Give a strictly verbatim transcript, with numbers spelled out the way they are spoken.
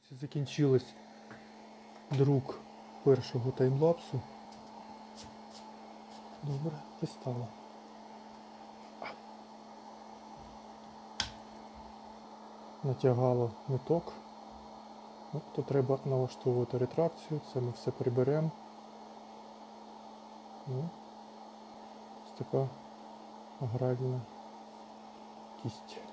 Закінчилось друк першого таймлапсу. Добре, пристало. Натягало ниток. Ну, то треба налаштовувати ретракцію, це ми все приберемо. Ну, ось така гральна кість.